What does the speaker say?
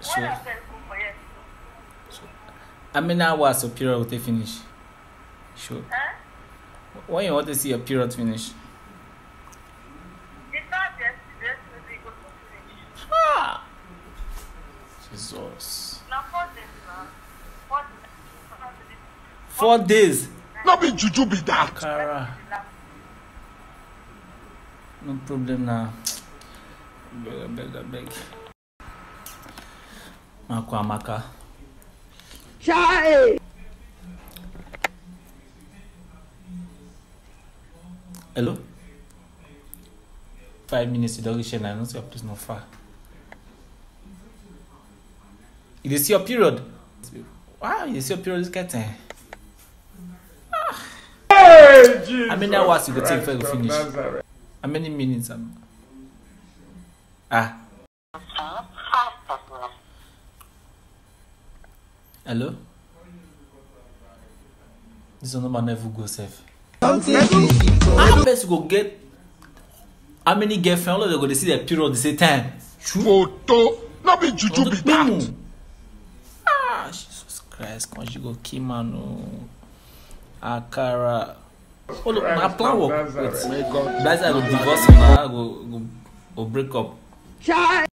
So, how many hours of period will they finish? Sure. When you want to see your period finish? Ah! Jesus. 4 days. Not be juju be that. Kara. No problem now. Beg. Amaka. Chai. Hello? 5 minutes to the share. I don't see your place not far. You see your period? Wow, you see your period is getting. Hey, how many hours you go take for you finish? How many minutes? Hello? This one number never go safe. How best you go get? How many girlfriends? All they go to see their period at the same time. Photo. Not be juju be that. Jesus Christ! Can't you go kill man? Akara. Oh look, my plan work. That's I go divorce him. I go break up.